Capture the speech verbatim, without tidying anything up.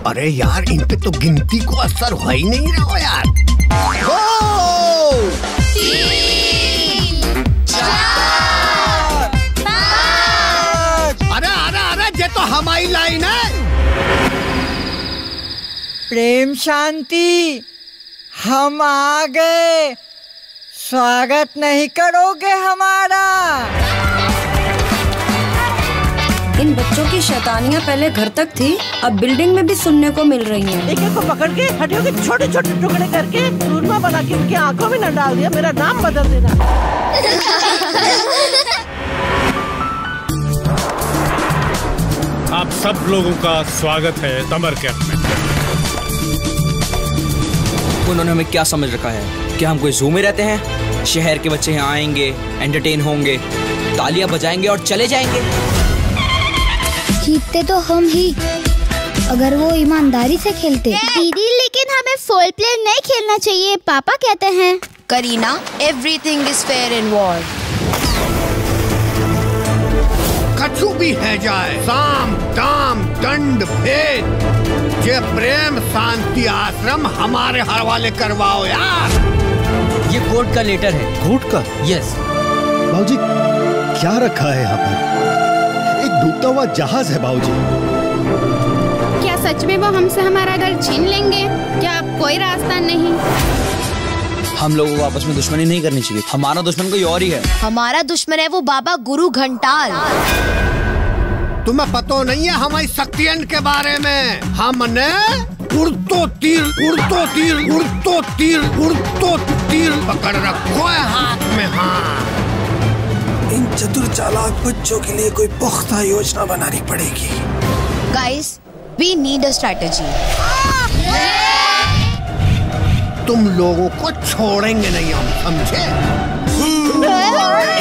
अरे यार, इन पे तो गिनती को असर हो ही नहीं रहा हो यार। हो! तीन, चार, पाँच। अरे अरे अरे, ये तो हमारी लाइन है। प्रेम शांति, हम आ गए। स्वागत नहीं करोगे हमारा? इन बच्चों की शैतानियाँ पहले घर तक थी, अब बिल्डिंग में भी सुनने को मिल रही हैं। एक एक को पकड़ के हड्डियों के छोटे छोटे टुकड़े करके चूरमा बना के उनकी आंखों में न डाल दिया। मेरा नाम बदल देना। आप सब लोगों का स्वागत है समर कैंप में। उन्होंने हमें क्या समझ रखा है? क्या हम कोई ज़ू में रहते हैं? शहर के बच्चे यहाँ आएंगे, एंटरटेन होंगे, तालियां बजाएंगे और चले जाएंगे। जीतते तो हम ही, अगर वो ईमानदारी से खेलते। दीदी, लेकिन हमें फोल प्ले नहीं खेलना चाहिए, पापा कहते हैं। Kareena, everything is fair in war. कछु भी है जाए, साम दाम दंड भेद, ये प्रेम शांति आश्रम हमारे हवाले करवाओ यार। ये कोर्ट का लेटर है। कोर्ट का? यस। बाबूजी, क्या रखा है यहाँ पर? एक डूबता हुआ जहाज है बाबूजी। क्या सच में वो हमसे हमारा घर छीन लेंगे? क्या अब कोई रास्ता नहीं? हम लोगों को आपस में दुश्मनी नहीं करनी चाहिए। हमारा दुश्मन कोई और ही है। हमारा दुश्मन है वो बाबा गुरु घंटाल। तुम्हें पता नहीं है हमारी शक्तियन के बारे में? हमने उड़तो तीर उड़तो तीर उड़तो तीर उड़तो तीर पकड़ रखो है हाथ में। हाँ, इन चतुर चालाक बच्चों के लिए कोई पुख्ता योजना बनानी पड़ेगी। Guys, we need a strategy. तुम लोगों को छोड़ेंगे नहीं हम, समझे?